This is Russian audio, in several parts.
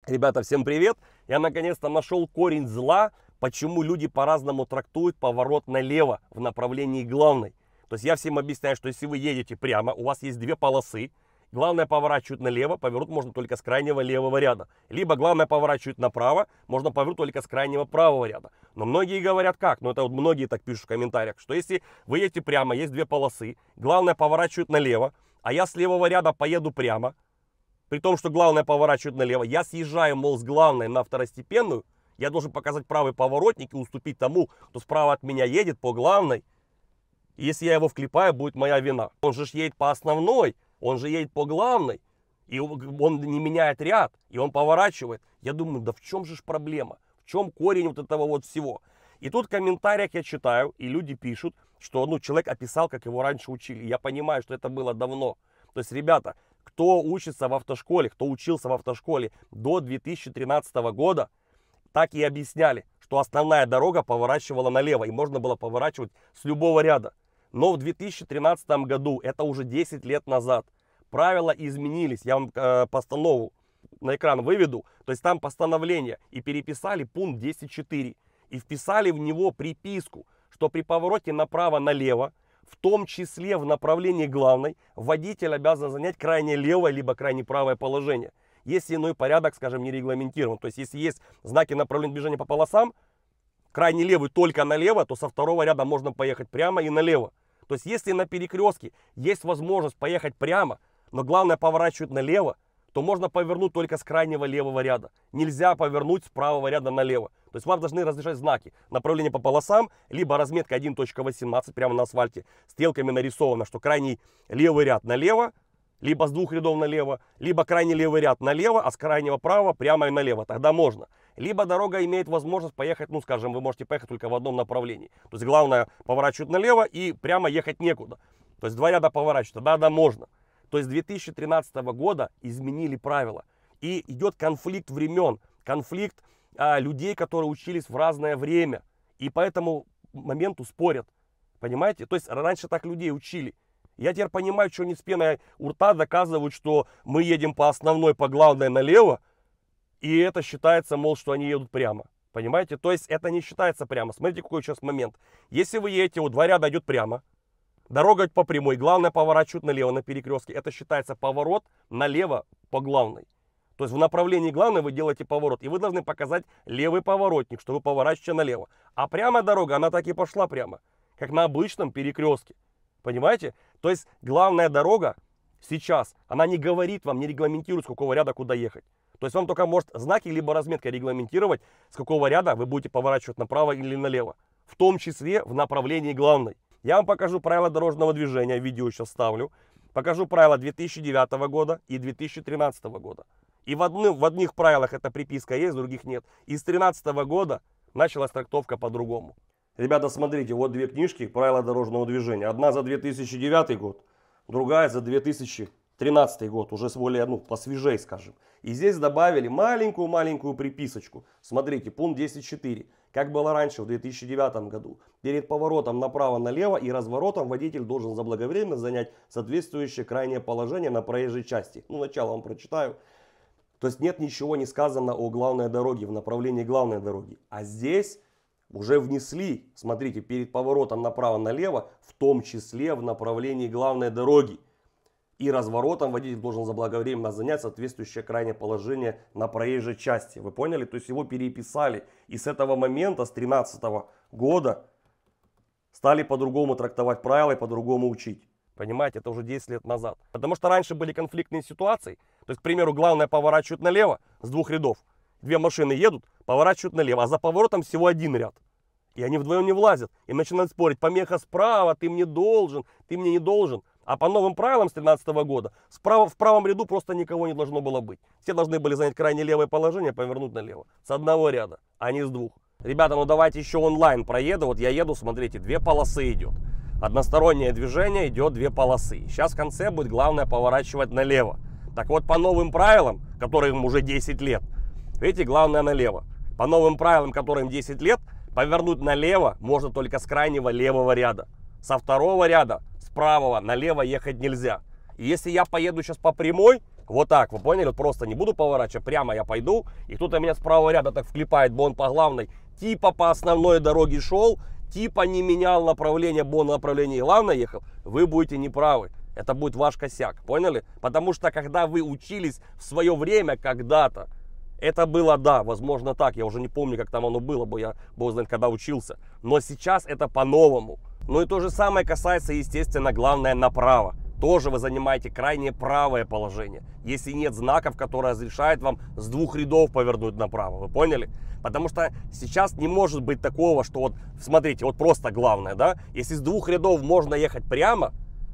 Ребята, всем привет! Я наконец-то нашел корень зла, почему люди по-разному трактуют поворот налево в направлении главной. То есть я всем объясняю, что если вы едете прямо, у вас есть две полосы, главное поворачивать налево, повернуть можно только с крайнего левого ряда. Либо главное поворачивать направо, можно повернуть только с крайнего правого ряда. Но многие говорят как? Ну это вот многие так пишут в комментариях, что если вы едете прямо, есть две полосы, главное поворачивать налево, а я с левого ряда поеду прямо, при том, что главное поворачивает налево. Я съезжаю, мол, с главной на второстепенную. Я должен показать правый поворотник и уступить тому, кто справа от меня едет по главной. И если я его вклепаю, будет моя вина. Он же едет по основной, он же едет по главной. И он не меняет ряд, и он поворачивает. Я думаю, да в чем же проблема? В чем корень вот этого вот всего? И тут в комментариях я читаю, и люди пишут, что человек описал, как его раньше учили. Я понимаю, что это было давно. То есть, ребята, кто учится в автошколе, кто учился в автошколе до 2013 года, так и объясняли, что основная дорога поворачивала налево, и можно было поворачивать с любого ряда. Но в 2013 году, это уже 10 лет назад, правила изменились. Я вам постанову на экран выведу. То есть там постановление, и переписали пункт 10.4. И вписали в него приписку, что при повороте направо-налево, в том числе в направлении главной, водитель обязан занять крайне левое либо крайне правое положение. Если иной порядок, скажем, не регламентирован. То есть если есть знаки направления движения по полосам, крайне левый только налево, то со второго ряда можно поехать прямо и налево. То есть если на перекрестке есть возможность поехать прямо, но главное поворачивать налево, то можно повернуть только с крайнего левого ряда. Нельзя повернуть с правого ряда налево. То есть вам должны разрешать знаки направления по полосам, либо разметка 1.18 прямо на асфальте, стрелками нарисовано, что крайний левый ряд налево, либо с двух рядов налево, либо крайний левый ряд налево, а с крайнего правого прямо и налево. Тогда можно. Либо дорога имеет возможность поехать, скажем, вы можете поехать только в одном направлении. То есть главное поворачивать налево и прямо ехать некуда. То есть два ряда поворачивать, тогда можно. То есть с 2013 года изменили правила. И идет конфликт времен, конфликт людей, которые учились в разное время. И по этому моменту спорят. Понимаете? То есть раньше так людей учили. Я теперь понимаю, что они с пеной у рта доказывают, что мы едем по основной, по главной налево. И это считается, мол, что они едут прямо. Понимаете? То есть это не считается прямо. Смотрите, какой сейчас момент. Если вы едете, вот два ряда идет прямо. Дорога по прямой, главное поворачивать налево на перекрестке. Это считается поворот налево по главной. То есть в направлении главной вы делаете поворот. И вы должны показать левый поворотник, что вы поворачиваете налево. А прямо дорога, она так и пошла прямо. Как на обычном перекрестке. Понимаете? То есть главная дорога сейчас, она не говорит вам, не регламентирует, с какого ряда куда ехать. То есть вам только может знаки либо разметка регламентировать, с какого ряда вы будете поворачивать направо или налево. В том числе в направлении главной. Я вам покажу правила дорожного движения, видео сейчас ставлю. Покажу правила 2009 года и 2013 года. И в одних правилах эта приписка есть, в других нет. И с 2013 года началась трактовка по-другому. Ребята, смотрите, вот две книжки «Правила дорожного движения». Одна за 2009 год, другая за 2013 год, уже более, посвежей, скажем. И здесь добавили маленькую-маленькую приписочку. Смотрите, пункт 10.4. Как было раньше, в 2009 году. Перед поворотом направо-налево и разворотом водитель должен заблаговременно занять соответствующее крайнее положение на проезжей части. Начало вам прочитаю. То есть нет ничего не сказано о главной дороге, в направлении главной дороги. А здесь уже внесли, смотрите, перед поворотом направо-налево, в том числе в направлении главной дороги. И разворотом водитель должен заблаговременно занять соответствующее крайнее положение на проезжей части. Вы поняли? То есть его переписали. И с этого момента, с 2013 года, стали по-другому трактовать правила и по-другому учить. Понимаете, это уже 10 лет назад. Потому что раньше были конфликтные ситуации. То есть, к примеру, главное поворачивает налево с двух рядов. Две машины едут, поворачивают налево, а за поворотом всего один ряд. И они вдвоем не влазят. И начинают спорить. Помеха справа, ты мне должен, ты мне не должен. А по новым правилам с 2013 года в правом ряду просто никого не должно было быть. Все должны были занять крайне левое положение, повернуть налево. С одного ряда, а не с двух. Ребята, давайте еще онлайн проеду. Вот я еду, смотрите, две полосы идет. Одностороннее движение, идет две полосы. Сейчас в конце будет главное поворачивать налево. Так вот, по новым правилам, которым уже 10 лет, видите, главное налево. По новым правилам, которым 10 лет, повернуть налево можно только с крайнего левого ряда. Со второго ряда, с правого налево ехать нельзя. И если я поеду сейчас по прямой, Вот так, вы поняли? Вот просто не буду поворачивать, прямо я пойду, и кто-то меня с правого ряда так вклепает, бо он по главной, типа по основной дороге шел, типа не менял направление, бо на направлении главной ехал, вы будете неправы. Это будет ваш косяк, поняли? Потому что когда вы учились в свое время когда-то, это было, да, возможно так, я уже не помню, как там оно было, бо я, бог знает, когда учился. Но сейчас это по-новому. Ну и то же самое касается, естественно, главное направо. Тоже вы занимаете крайне правое положение, если нет знаков, которые разрешают вам с двух рядов повернуть направо, вы поняли? Потому что сейчас не может быть такого, что вот, смотрите, вот просто главное, да, если с двух рядов можно ехать прямо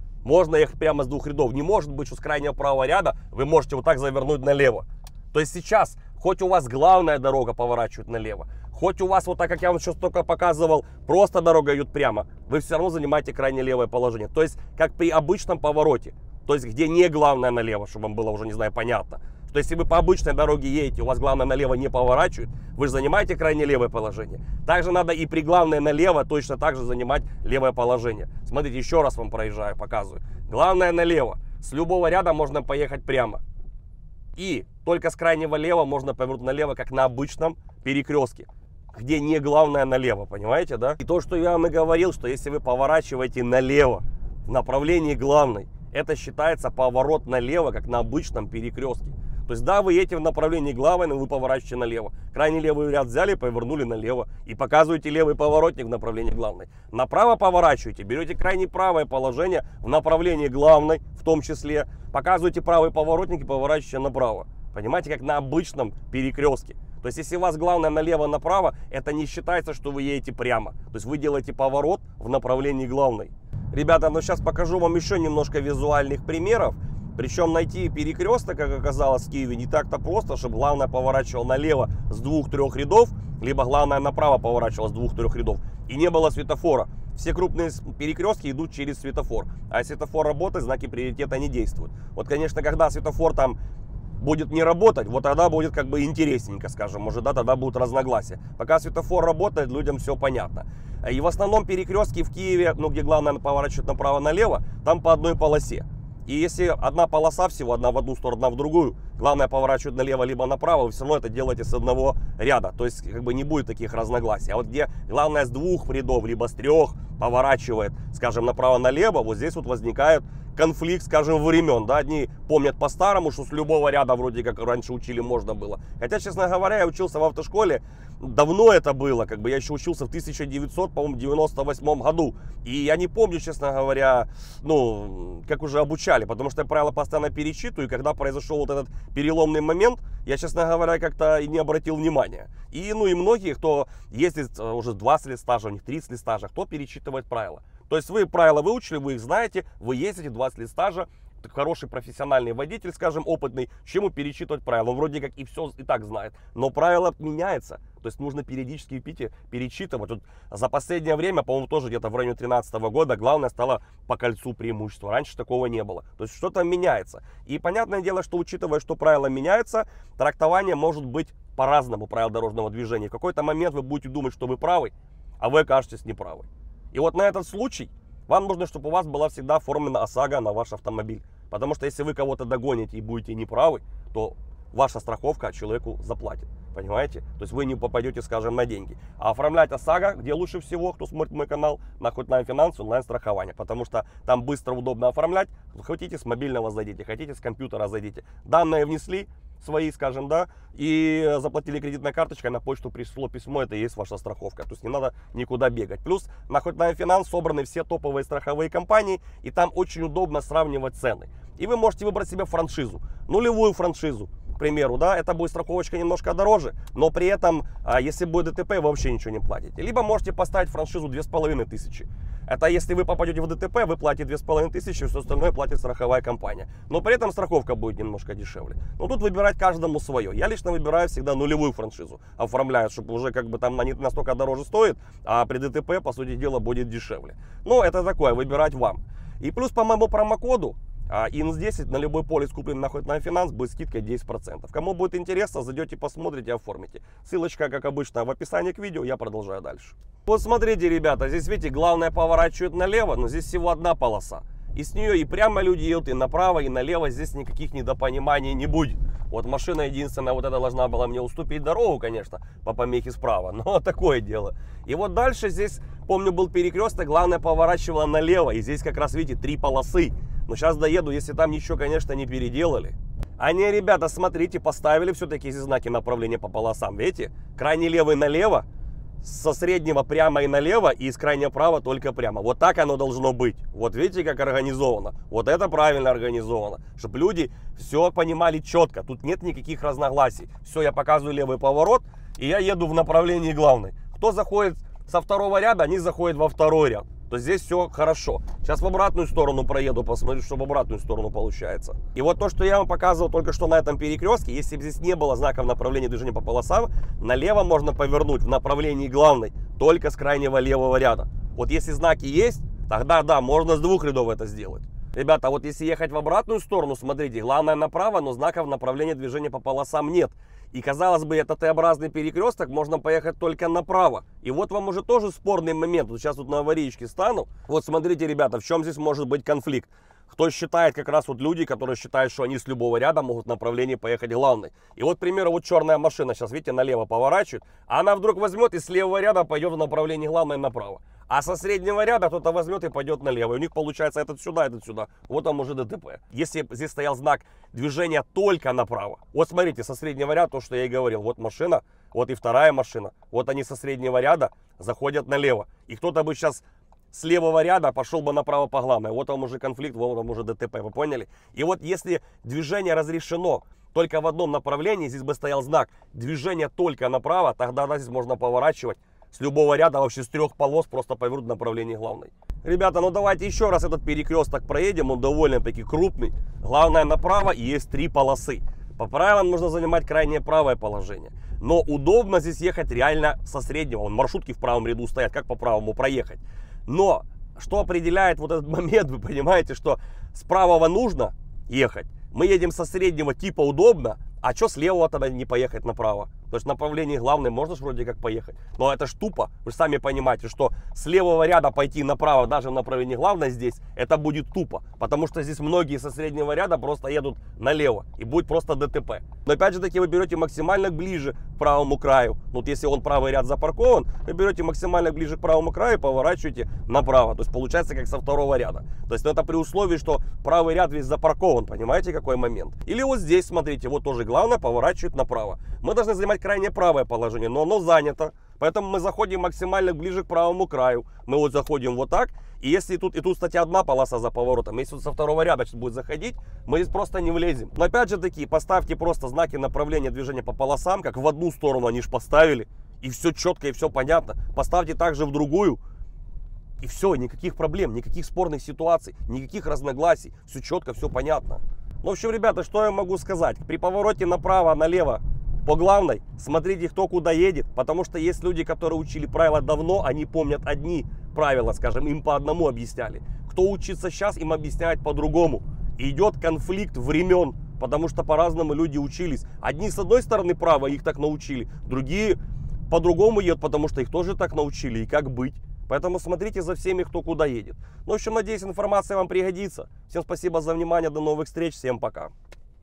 с двух рядов, не может быть, что с крайнего правого ряда вы можете вот так завернуть налево. То есть сейчас, хоть у вас главная дорога поворачивает налево, хоть у вас, вот так как я вам сейчас только показывал, просто дорога идет прямо, вы все равно занимаете крайне левое положение. То есть, как при обычном повороте, то есть, где не главное налево, чтобы вам было уже, не знаю, понятно. То есть, если вы по обычной дороге едете, у вас главное налево не поворачивает, вы же занимаете крайне левое положение. Также надо и при главное налево точно так же занимать левое положение. Смотрите, еще раз вам проезжаю, показываю. Главное налево. С любого ряда можно поехать прямо. И только с крайнего лева можно повернуть налево, как на обычном перекрестке, где не главное налево, понимаете, да? И то, что я вам и говорил, что если вы поворачиваете налево в направлении главной, это считается поворот налево, как на обычном перекрестке. То есть, да, вы едете в направлении главной, но вы поворачиваете налево. Крайний левый ряд взяли, повернули налево и показываете левый поворотник в направлении главной. Направо поворачиваете, берете крайне правое положение в направлении главной, в том числе. Показываете правый поворотник и поворачиваете направо. Понимаете, как на обычном перекрестке. То есть, если у вас главное налево-направо, это не считается, что вы едете прямо. То есть, вы делаете поворот в направлении главной. Ребята, ну сейчас покажу вам еще немножко визуальных примеров. Причем найти перекресток, как оказалось в Киеве, не так-то просто, чтобы главное поворачивал налево с 2-3 рядов, либо главное направо поворачивало с 2-3 рядов. И не было светофора. Все крупные перекрестки идут через светофор. А если светофор работает, знаки приоритета не действуют. Вот, конечно, когда светофор там будет не работать, вот тогда будет как бы интересненько, скажем, может, да, тогда будут разногласия. Пока светофор работает, людям все понятно. И в основном перекрестки в Киеве, ну, где главное поворачивать направо-налево, там по одной полосе. И если одна полоса всего, одна в одну сторону, одна в другую, главное поворачивать налево либо направо, вы все равно это делаете с одного ряда. То есть как бы не будет таких разногласий. А вот где главное с 2 рядов, либо с 3 поворачивает, скажем, направо-налево, вот здесь вот возникает конфликт, скажем, времен. Да? Одни помнят по-старому, что с любого ряда вроде как раньше учили можно было. Хотя, честно говоря, я учился в автошколе, давно это было, как бы я еще учился в 1998 году. И я не помню, честно говоря, ну, как уже обучали, потому что я правила постоянно перечитываю, и когда произошел вот этот переломный момент, я, честно говоря, как-то и не обратил внимания. И, ну, и многие, кто ездит уже 20 лет стажа, у них 30 лет стажа, кто перечитывает правила. То есть вы правила выучили, вы их знаете, вы ездите 20 лет стажа, хороший профессиональный водитель, скажем, опытный, чему перечитывать правила. Он вроде как и все и так знает, но правило меняется. То есть нужно периодически перечитывать. Вот за последнее время, по-моему, тоже где-то в районе 2013 года главное стало по кольцу преимущество. Раньше такого не было. То есть что-то меняется. И понятное дело, что учитывая, что правила меняются, трактование может быть по-разному правил дорожного движения. В какой-то момент вы будете думать, что вы правы, а вы окажетесь неправы. И вот на этот случай вам нужно, чтобы у вас была всегда оформлена ОСАГО на ваш автомобиль. Потому что если вы кого-то догоните и будете неправы, то ваша страховка человеку заплатит. Понимаете? То есть вы не попадете, скажем, на деньги. А оформлять ОСАГО, где лучше всего, кто смотрит мой канал, на Hotline Finance, онлайн-страхование. Потому что там быстро, удобно оформлять. Хотите с мобильного зайдите, хотите с компьютера зайдите. Данные внесли свои, скажем, да, и заплатили кредитной карточкой, на почту пришло письмо, это и есть ваша страховка. То есть не надо никуда бегать. Плюс на Hotline Finance собраны все топовые страховые компании, и там очень удобно сравнивать цены. И вы можете выбрать себе франшизу, нулевую франшизу, к примеру, да, это будет страховочка немножко дороже, но при этом, если будет ДТП, вы вообще ничего не платите. Либо можете поставить франшизу 2500. Это если вы попадете в ДТП, вы платите 2500, все остальное платит страховая компания. Но при этом страховка будет немножко дешевле. Но тут выбирать каждому свое. Я лично выбираю всегда нулевую франшизу. Оформляю, чтобы уже как бы там не настолько дороже стоит, а при ДТП, по сути дела, будет дешевле. Но это такое, выбирать вам. И плюс по моему промокоду ИНС10 на любой полис, купленный на Hotline Finance, будет скидка 10%. Кому будет интересно, зайдете, посмотрите, оформите. Ссылочка, как обычно, в описании к видео. Я продолжаю дальше. Вот смотрите, ребята, здесь, видите, главное поворачивает налево, но здесь всего одна полоса. И с нее и прямо люди едут, и направо, и налево. Здесь никаких недопониманий не будет. Вот машина единственная, вот эта должна была мне уступить дорогу, конечно, по помехе справа. Но такое дело. И вот дальше здесь, помню, был перекресток, главное поворачивала налево. И здесь как раз, видите, 3 полосы. Но сейчас доеду, если там ничего, конечно, не переделали. А не, ребята, смотрите, поставили все-таки эти знаки направления по полосам. Видите, крайне левый налево, со среднего прямо и налево, и из крайнего права только прямо. Вот так оно должно быть. Вот видите, как организовано. Вот это правильно организовано. Чтобы люди все понимали четко. Тут нет никаких разногласий. Все, я показываю левый поворот, и я еду в направлении главной. Кто заходит со второго ряда, они заходят во второй ряд. То здесь все хорошо. Сейчас в обратную сторону проеду, посмотрю, что в обратную сторону получается. И вот то, что я вам показывал только что на этом перекрестке, если бы здесь не было знаков направления движения по полосам, налево можно повернуть в направлении главной только с крайнего левого ряда. Вот если знаки есть, тогда да, можно с 2 рядов это сделать. Ребята, вот если ехать в обратную сторону, смотрите, главное направо, но знаков направления движения по полосам нет. И казалось бы, это Т-образный перекресток, можно поехать только направо. И вот вам уже тоже спорный момент. Вот сейчас тут на аварийке стану. Вот смотрите, ребята, в чем здесь может быть конфликт. Кто считает, как раз вот люди, которые считают, что они с любого ряда могут в направлении поехать главной. И вот, к примеру, вот черная машина сейчас, видите, налево поворачивает. А она вдруг возьмет и с левого ряда пойдет в направлении главной направо. А со среднего ряда кто-то возьмет и пойдет налево. И у них получается этот сюда, этот сюда. Вот там уже ДТП. Если здесь стоял знак движения только направо. Вот смотрите, со среднего ряда, то, что я и говорил. Вот машина, вот и вторая машина. Вот они со среднего ряда заходят налево. И кто-то бы сейчас с левого ряда пошел бы направо по главной. Вот там уже конфликт, вот там уже ДТП. Вы поняли? И вот если движение разрешено только в одном направлении, здесь бы стоял знак движение только направо, тогда здесь можно поворачивать с любого ряда, вообще с 3 полос, просто повернуть в направлении главной. Ребята, ну давайте еще раз этот перекресток проедем, он довольно-таки крупный. Главное направо, и есть 3 полосы. По правилам нужно занимать крайнее правое положение. Но удобно здесь ехать реально со среднего. Вон маршрутки в правом ряду стоят, как по правому проехать. Но что определяет вот этот момент, вы понимаете, что с правого нужно ехать. Мы едем со среднего, типа удобно, а что с левого тогда не поехать направо? То есть в направлении главной можно же вроде как поехать. Но это ж тупо. Вы же сами понимаете, что с левого ряда пойти направо, даже в направлении главной здесь, это будет тупо. Потому что здесь многие со среднего ряда просто едут налево. И будет просто ДТП. Но опять же таки вы берете максимально ближе к правому краю. Вот если он правый ряд запаркован, вы берете максимально ближе к правому краю и поворачиваете направо. То есть получается как со второго ряда. То есть это при условии, что правый ряд весь запаркован. Понимаете, какой момент? Или вот здесь, смотрите, вот тоже главное поворачивать направо. Мы должны занимать крайне правое положение, но оно занято. Поэтому мы заходим максимально ближе к правому краю. Мы вот заходим вот так. И если тут, кстати, одна полоса за поворотом. Если со второго ряда сейчас будет заходить, мы здесь просто не влезем. Но опять же таки, поставьте просто знаки направления движения по полосам, как в одну сторону они же поставили. И все четко, и все понятно. Поставьте также в другую. И все, никаких проблем, никаких спорных ситуаций, никаких разногласий. Все четко, все понятно. Ну, в общем, ребята, что я могу сказать? При повороте направо, налево по главной смотрите, кто куда едет. Потому что есть люди, которые учили правила давно, они помнят одни правила, скажем, им по одному объясняли. Кто учится сейчас, им объясняет по-другому. Идет конфликт времен, потому что по-разному люди учились. Одни с одной стороны право, их так научили. Другие по-другому едут, потому что их тоже так научили. И как быть? Поэтому смотрите за всеми, кто куда едет. Ну, в общем, надеюсь, информация вам пригодится. Всем спасибо за внимание, до новых встреч, всем пока.